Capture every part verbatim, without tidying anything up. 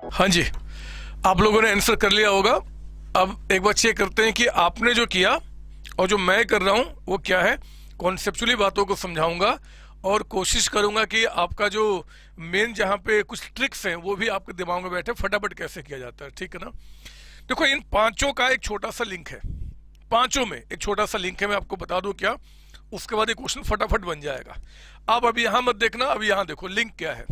हाँ जी, आप लोगों ने आंसर कर लिया होगा। अब एक बार चेक करते हैं कि आपने जो किया और जो मैं कर रहा हूं वो क्या है। कॉन्सेप्चुअली बातों को समझाऊंगा और कोशिश करूंगा कि आपका जो मेन जहां पे कुछ ट्रिक्स हैं वो भी आपके दिमाग में बैठे, फटाफट कैसे किया जाता है, ठीक है ना। देखो, इन पांचों का एक छोटा सा लिंक है, पांचों में एक छोटा सा लिंक है, मैं आपको बता दूं क्या, उसके बाद ये क्वेश्चन फटाफट बन जाएगा। आप अभी यहां मत देखना, अभी यहां देखो लिंक क्या है।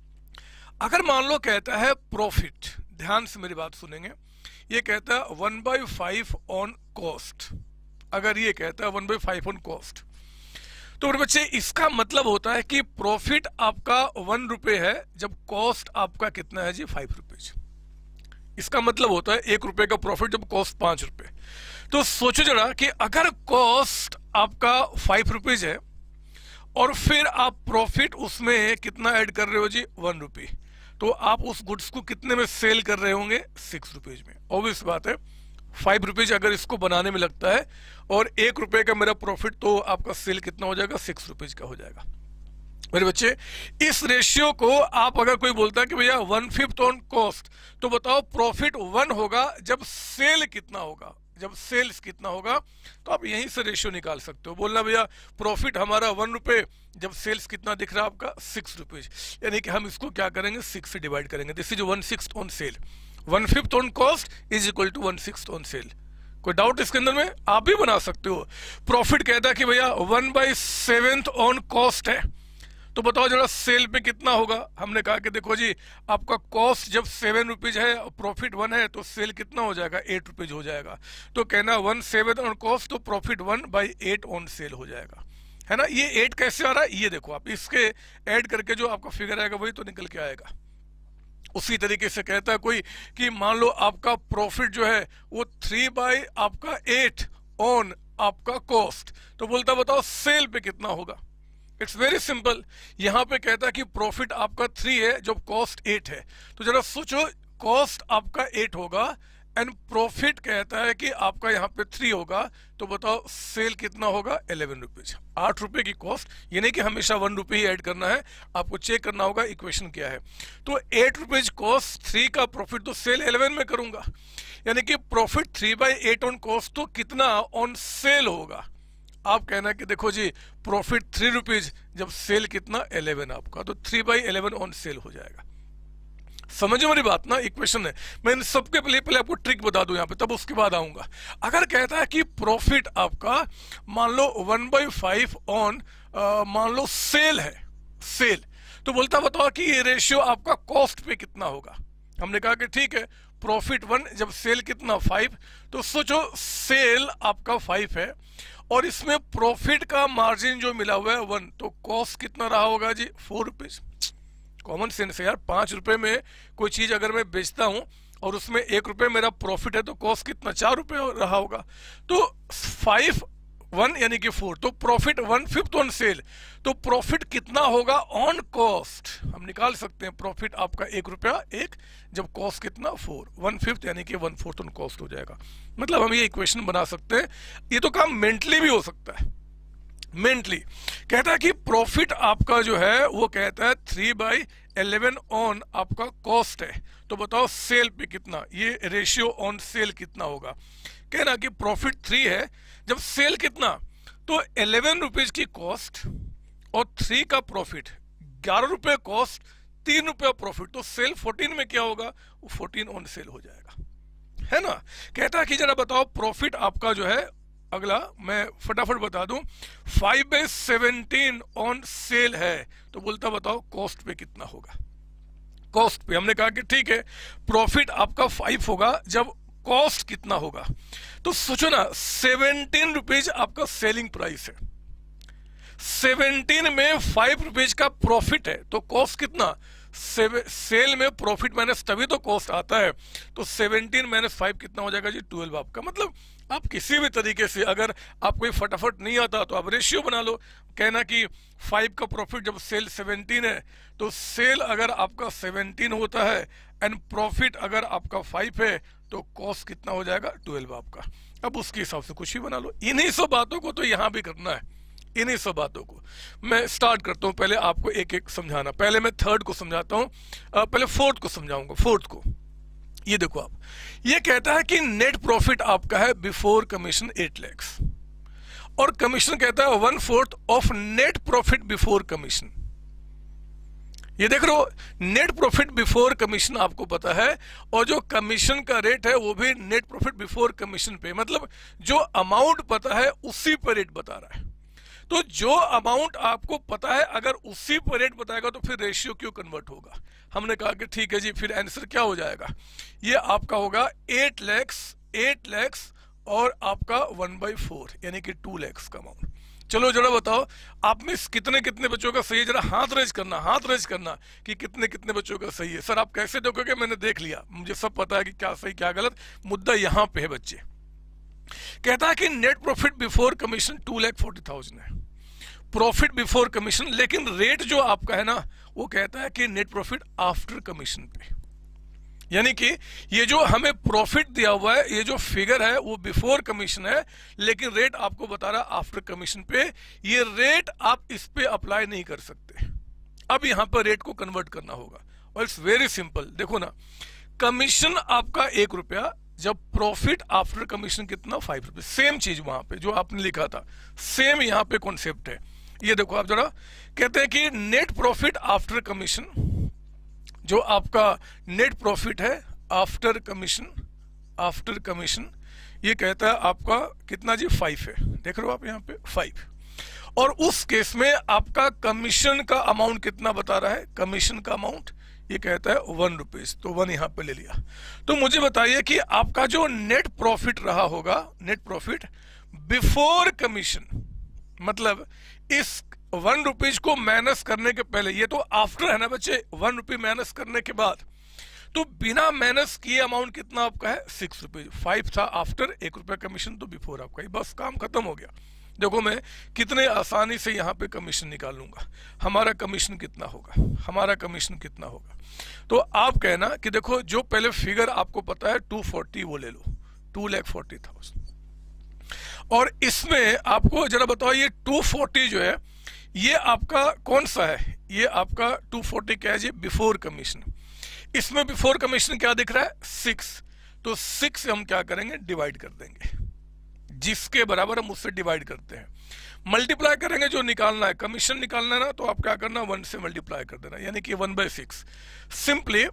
अगर मान लो कहता है प्रॉफिट, ध्यान से मेरी बात सुनेंगे, ये कहता है one by five on cost. अगर ये कहता है one by five on cost, तो मेरे बच्चे इसका मतलब होता है कि प्रॉफिट आपका वन रुपए है जब कॉस्ट आपका कितना है जी, फाइव रुपीज। इसका मतलब होता है एक रुपए का प्रॉफिट जब कॉस्ट पांच रुपए। तो सोचो जरा कि अगर कॉस्ट आपका फाइव रुपीज है और फिर आप प्रॉफिट उसमें कितना ऐड कर रहे हो जी, वन रुपी, तो आप उस गुड्स को कितने में सेल कर रहे होंगे, सिक्स रुपीज में। ऑब्वियस बात है, फाइव रुपीज अगर इसको बनाने में लगता है और एक रुपए का मेरा प्रॉफिट, तो आपका सेल कितना हो जाएगा, सिक्स रुपीज का हो जाएगा। मेरे बच्चे, इस रेशियो को आप, अगर कोई बोलता है कि भैया वन फिफ्थ ऑन कॉस्ट, तो बताओ प्रॉफिट वन होगा जब सेल कितना होगा, जब सेल्स कितना होगा, तो आप यहीं से रेशियो निकाल सकते हो। बोलना भैया प्रॉफिट हमारा वन रुपए जब सेल्स कितना दिख रहा है आपका, सिक्स रुपीज, यानी कि हम इसको क्या करेंगे, सिक्स से डिवाइड करेंगे। This is one six on sale, one fifth on cost is equal to one six on sale. कोई डाउट इसके अंदर में, आप भी बना सकते हो। प्रॉफिट कहता है कि भैया one by seventh on cost है, तो बताओ जरा सेल पे कितना होगा। हमने कहा कि देखो जी, आपका कॉस्ट जब सेवन रुपीज है और प्रॉफिट वन है, तो सेल कितना हो जाएगा, एट रुपीज हो जाएगा। तो कहना वन सेवन ऑन कॉस्ट, तो profit one by eight on sale हो जाएगा, है ना। ये एट कैसे आ रहा है, ये देखो आप, इसके ऐड करके जो आपका फिगर आएगा वही तो निकल के आएगा। उसी तरीके से कहता है कोई कि मान लो आपका प्रॉफिट जो है वो थ्री बाई आपका एट ऑन आपका कॉस्ट, तो बोलता बताओ सेल पे कितना होगा। इट्स वेरी सिंपल, यहां पे कहता है कि प्रॉफिट आपका थ्री है जब कॉस्ट एट है, तो जरा सोचो, कॉस्ट आपका एट होगा एंड प्रॉफिट कहता है कि आपका यहाँ पे थ्री होगा, तो बताओ सेल कितना होगा, इलेवन रुपीज। आठ रुपए की कॉस्ट, ये नहीं कि हमेशा वन रुपए ही ऐड करना है, आपको चेक करना होगा इक्वेशन क्या है। तो एट रुपीज कॉस्ट, थ्री का प्रॉफिट, तो सेल इलेवन में करूंगा, यानी कि profit three by eight on cost, तो कितना ऑन सेल होगा। आप कहना कि देखो जी, प्रॉफिट थ्री रुपीज जब सेल कितना, इलेवन आपका, तो three by eleven on sale हो जाएगा। समझो मेरी बात ना, इक्वेशन है। मैं इन सबके पहले पहले आपको ट्रिक बता दूं यहाँ पे, तब उसके बाद आऊंगा। अगर कहता है कि प्रॉफिट आपका मान लो वन बाई फाइव ऑन मान लो सेल है, सेल, तो बोलता बताओ कि ये रेशियो आपका कॉस्ट पे कितना होगा। हमने कहा कि ठीक है, प्रॉफिट वन जब सेल कितना, फाइव, तो सोचो सेल आपका फाइव है और इसमें प्रॉफिट का मार्जिन जो मिला हुआ है वन, तो कॉस्ट कितना रहा होगा जी, फोर रुपीज। कॉमन सेंस है यार, पांच रुपए में कोई चीज अगर मैं बेचता हूं और उसमें एक रुपए मेरा प्रॉफिट है, तो कॉस्ट कितना, चार रुपए रहा होगा। तो फाइव वन यानी कि फोर, तो profit one fifth on sale, तो प्रॉफिट कितना होगा ऑन कॉस्ट, हम निकाल सकते हैं। प्रॉफिट आपका एक रुपया एक, जब कॉस्ट कितना, फोर, वन फिफ्थ यानी कि वन फोर्थ ऑन कॉस्ट हो जाएगा। मतलब हम ये इक्वेशन बना सकते हैं। ये तो काम मेंटली भी हो सकता है। मेंटली कहता है कि प्रॉफिट आपका जो है वो कहता है थ्री बाई इलेवन ऑन आपका कॉस्ट है, तो बताओ सेल पे कितना, ये रेशियो ऑन सेल कितना होगा। कहना कि प्रॉफिट थ्री है जब सेल कितना, तो इलेवन रुपीज की कॉस्ट और थ्री का प्रॉफिट, ग्यारह रुपए कॉस्ट, तीन रुपए प्रॉफिट, तो सेल फोर्टीन में क्या होगा, वो फोर्टीन ऑन सेल हो जाएगा, है ना। कहता है कि जरा बताओ प्रॉफिट आपका जो है, अगला मैं फटाफट बता दूं, five by seventeen on sale है, तो बोलता बताओ कॉस्ट पे कितना होगा। कॉस्ट पे हमने कहा कि ठीक है, प्रॉफिट आपका फाइव होगा जब कॉस्ट कितना होगा, तो सोचो ना, सेवनटीन रुपीज आपका सेलिंग प्राइस है, सेवनटीन में फाइव रुपीज का प्रॉफिट है, तो कॉस्ट कितना, सेल में प्रॉफिट माइनस तभी तो कॉस्ट आता है, तो सेवनटीन माइनस फाइव कितना हो जाएगा जी, ट्वेल्व आपका। मतलब आप किसी भी तरीके से, अगर आपको फटाफट नहीं आता तो आप रेशियो बना लो। कहना कि फाइव का प्रॉफिट जब सेल सेवनटीन है, तो सेल अगर आपका सेवनटीन होता है एंड प्रॉफिट अगर आपका फाइव है, तो कॉस्ट कितना हो जाएगा, ट्वेल्व आपका। अब उसके हिसाब से कुछ भी बना लो। इन्हीं सब बातों को तो यहां भी करना है, इन्हीं सब बातों को मैं स्टार्ट करता हूं, पहले आपको एक एक समझाना। पहले मैं थर्ड को समझाता हूं, पहले फोर्थ को समझाऊंगा। फोर्थ को ये देखो आप, ये कहता है कि नेट प्रॉफिट आपका है बिफोर कमीशन एट लैक्स, और कमीशन कहता है one fourth of net profit before commission. ये देख रहे हो, नेट प्रॉफिट बिफोर कमीशन आपको पता है, और जो कमीशन का रेट है वो भी नेट प्रॉफिट बिफोर कमीशन पे, मतलब जो अमाउंट पता है उसी पर रेट बता रहा है। तो जो अमाउंट आपको पता है अगर उसी पर रेट बताएगा तो फिर रेशियो क्यों कन्वर्ट होगा। हमने कहा कि ठीक है जी, फिर आंसर क्या हो जाएगा, ये आपका होगा एट लैक्स एट लैक्स और आपका वन बाई फोर यानी कि टू लैक्स का अमाउंट। चलो जरा बताओ आप में कितने कितने बच्चों का सही है, जरा हाथ रेज करना, हाथ रेज करना कि कितने कितने बच्चों का सही है। सर आप कैसे देखोगे, मैंने देख लिया, मुझे सब पता है कि क्या सही क्या गलत, मुद्दा यहाँ पे है बच्चे। कहता है कि net profit before commission two lakh forty thousand है, प्रॉफिट बिफोर कमीशन, लेकिन रेट जो आपका है ना वो कहता है कि नेट प्रॉफिट आफ्टर कमीशन पे, यानी कि ये जो हमें प्रॉफिट दिया हुआ है, ये जो फिगर है वो बिफोर कमीशन है, लेकिन रेट आपको बता रहा है आफ्टर कमीशन पे। ये रेट आप इस पे अप्लाई नहीं कर सकते, अब यहां पर रेट को कन्वर्ट करना होगा, और इट्स वेरी सिंपल। देखो ना, कमीशन आपका एक रुपया, जब प्रॉफिट आफ्टर कमीशन कितना, फाइव रुपये। सेम चीज वहां पे जो आपने लिखा था, सेम यहां पे कॉन्सेप्ट है। ये देखो आप जरा, कहते हैं कि नेट प्रॉफिट आफ्टर कमीशन, जो आपका नेट प्रॉफिट है आफ्टर कमीशन, आफ्टर कमीशन ये कहता है आपका कितना जी, फाइव है। देख रहे हो आप यहाँ पे फाइव, और उस केस में आपका कमीशन का अमाउंट कितना बता रहा है, कमीशन का अमाउंट ये कहता है वन रुपीज, तो वन यहाँ पे ले लिया। तो मुझे बताइए कि आपका जो नेट प्रॉफिट रहा होगा, नेट प्रॉफिट बिफोर कमीशन, मतलब इस वन रुपीज को माइनस करने के पहले, ये तो आफ्टर है ना बच्चे, वन रुपी माइनस करने के बाद, तो बिना माइनस किए अमाउंट कितना आपका है, सिक्स रुपीज। फाइव था आफ्टर, एक रुपया कमीशन, तो बिफोर आपका, बस काम खत्म हो गया। देखो मैं कितने आसानी से यहाँ पे कमीशन निकाल लूंगा। हमारा कमीशन कितना होगा, हमारा कमीशन कितना होगा, तो आप कहना कि देखो जो पहले फिगर आपको पता है टू फोर्टी वो ले लो, टू लैख फोर्टी थाउजेंड, और इसमें आपको जरा बताओ ये टू फोर्टी जो है ये आपका कौन सा है, ये आपका टू फोर्टी क्या है जी, बिफोर कमीशन। इसमें बिफोर कमीशन क्या दिख रहा है, सिक्स, तो सिक्स हम क्या करेंगे, डिवाइड कर देंगे, जिसके बराबर हम उससे डिवाइड करते हैं, मल्टीप्लाई करेंगे। जो निकालना है कमीशन निकालना है ना, तो आप क्या करना, वन से मल्टीप्लाई कर देना, यानी कि वन बाई सिक्स। सिंपली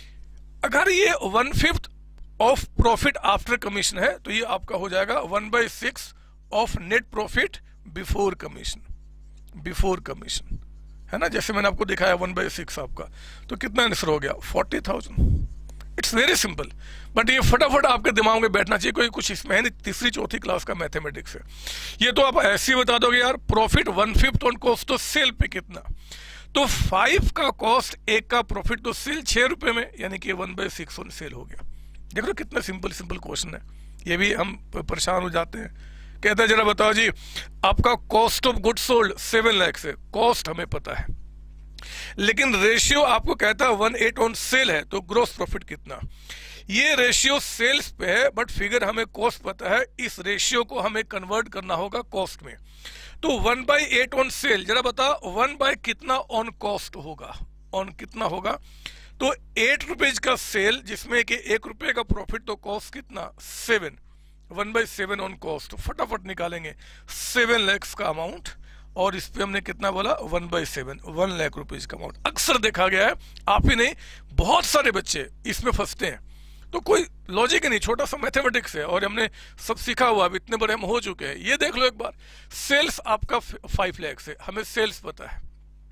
अगर ये one fifth of profit after commission है तो ये आपका हो जाएगा one by six of net profit before commission, before commission है ना, जैसे मैंने आपको दिखाया वन बाई सिक्स आपका, तो कितना आंसर हो गया, forty thousand. It's very simple, but ये फटाफट आपके दिमाग में बैठना चाहिए, कोई कुछ इसमें है नहीं, तीसरी चौथी क्लास का मैथमेटिक्स है ये। तो आप ऐसे ही बता दोगे यार profit one fifth on cost, तो सेल पे कितना, तो फाइव का कॉस्ट, एक का प्रॉफिट, तो सेल छह रुपए में, यानी कि one by six on sale हो गया। देख लो कितना सिंपल सिंपल क्वेश्चन है, ये भी हम परेशान हो जाते हैं। कहता है जरा बताओ जी आपका cost of good sold seven lakhs है, कॉस्ट हमें पता है, लेकिन रेशियो आपको कहता है वन एट ऑन सेल है, तो ग्रोस प्रॉफिट कितना। ये रेशियो सेल्स पे है, बट फिगर हमें कॉस्ट पता है, इस रेशियो को हमें कन्वर्ट करना होगा कॉस्ट में। तो one by eight on sale, जरा बता वन बाई कितना ऑन कॉस्ट होगा, ऑन कितना होगा, तो एट रुपीज का सेल जिसमें कि एक रुपए का प्रॉफिट, तो कॉस्ट कितना, seven, one by seven on cost, फटाफट निकालेंगे सेवन लैक्स का अमाउंट, और इस पे हमने कितना बोला, one by seven, one lakh rupees का अमाउंट। अक्सर देखा गया है, आप ही नहीं बहुत सारे बच्चे इसमें फंसते हैं, तो कोई लॉजिक ही नहीं, छोटा सा मैथमेटिक्स है और हमने सब सीखा हुआ, अब इतने बड़े हम हो चुके हैं। ये देख लो एक बार, सेल्स आपका फाइव लैक्स है, हमें सेल्स पता है,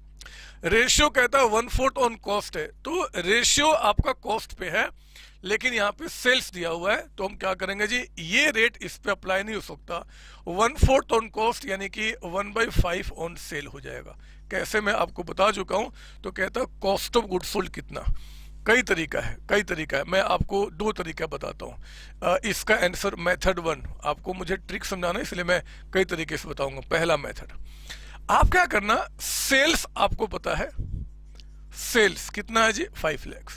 रेशियो कहता है वन फोर्थ ऑन कॉस्ट है, तो रेशियो आपका कॉस्ट पे है, लेकिन यहाँ पे सेल्स दिया हुआ है, तो हम क्या करेंगे जी, ये रेट इस पे अप्लाई नहीं हो सकता, वन फोर्थ ऑन कॉस्ट यानी कि one by five on sale हो जाएगा। कैसे मैं आपको बता चुका हूँ, तो कहता है कॉस्ट ऑफ गुड सोल्ड कितना, कई तरीका है, कई तरीका है, मैं आपको दो तरीका बताता हूँ। इसका आंसर मेथड वन, आपको मुझे ट्रिक समझाना है इसलिए मैं कई तरीके से बताऊंगा। पहला मेथड, आप क्या करना, सेल्स आपको पता है, सेल्स कितना है जी, फाइव लैक्स,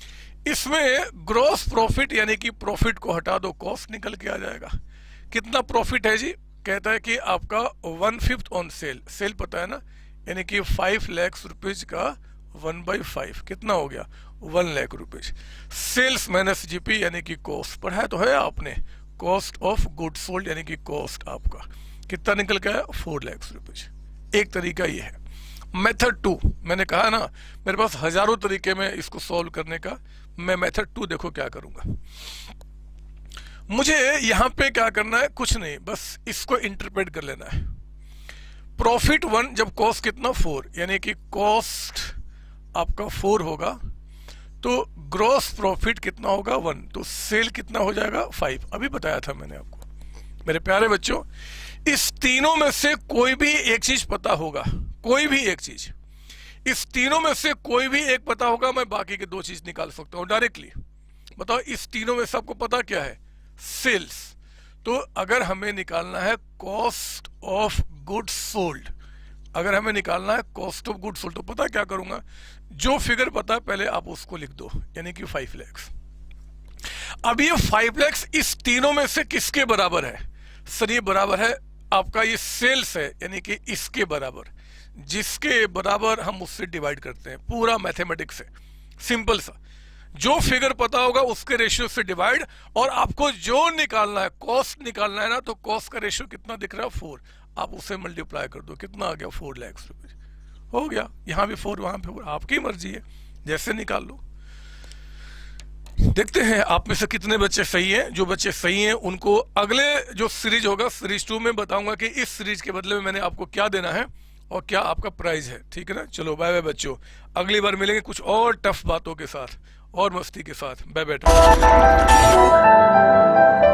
इसमें ग्रॉस प्रॉफिट यानी कि प्रॉफिट को हटा दो, कॉस्ट निकल के आ जाएगा। कितना प्रॉफिट है जी, कहता है कि आपका one fifth on sale, sale पता है ना, यानी कि फाइव लैक्स रुपीज का वन बाई फाइव कितना हो गया, one lakh rupees. Sales minus GP यानी कि कॉस्ट, पढ़ाया तो है आपने, कॉस्ट ऑफ गुड सोल्ड यानी कि कॉस्ट आपका कितना निकल गया है, फोर लैक्स रुपीज। एक तरीका ये है। मेथड टू, मैंने कहा ना मेरे पास हजारों तरीके में इसको सॉल्व करने का, मैं मेथड टू देखो क्या करूंगा। मुझे यहां पे क्या करना है, कुछ नहीं, बस इसको इंटरप्रेट कर लेना है। प्रॉफिट वन जब कॉस्ट कितना फोर, यानी कि कॉस्ट आपका फोर होगा तो ग्रॉस प्रॉफिट कितना होगा वन, तो सेल कितना हो जाएगा फाइव। अभी बताया था मैंने आपको। मेरे प्यारे बच्चों, इस तीनों में से कोई भी एक चीज पता होगा, कोई भी एक चीज, इस तीनों में से कोई भी एक पता होगा, मैं बाकी के दो चीज निकाल सकता हूं डायरेक्टली। बताओ इस तीनों में से आपको पता क्या है, सेल्स। तो अगर हमें निकालना है कॉस्ट ऑफ गुड्स सोल्ड, अगर हमें निकालना है कॉस्ट ऑफ गुड्स सोल्ड, तो पता क्या करूंगा, जो फिगर पता है पहले आप उसको लिख दो, यानी कि फाइव लैक्स। अब ये फाइव लैक्स इस तीनों में से किसके बराबर है, सर ये बराबर है आपका, ये सेल्स है, यानी कि इसके बराबर, जिसके बराबर हम उससे डिवाइड करते हैं, पूरा मैथमेटिक्स है, सिंपल सा। जो फिगर पता होगा उसके रेशियो से डिवाइड, और आपको जो निकालना है, कॉस्ट निकालना है ना, तो कॉस्ट का रेशियो कितना दिख रहा है, फोर, आप उसे मल्टीप्लाई कर दो, कितना आ गया, फोर लैक्स रुपीज हो गया। यहां भी फोर, वहां पे फोर, आपकी मर्जी है, जैसे निकाल लो। देखते हैं आप में से कितने बच्चे सही हैं। जो बच्चे सही हैं उनको अगले जो सीरीज होगा, सीरीज टू में बताऊंगा कि इस सीरीज के बदले में मैंने आपको क्या देना है और क्या आपका प्राइज है, ठीक है ना। चलो बाय बाय बच्चों, अगली बार मिलेंगे कुछ और टफ बातों के साथ और मस्ती के साथ। Bye bye.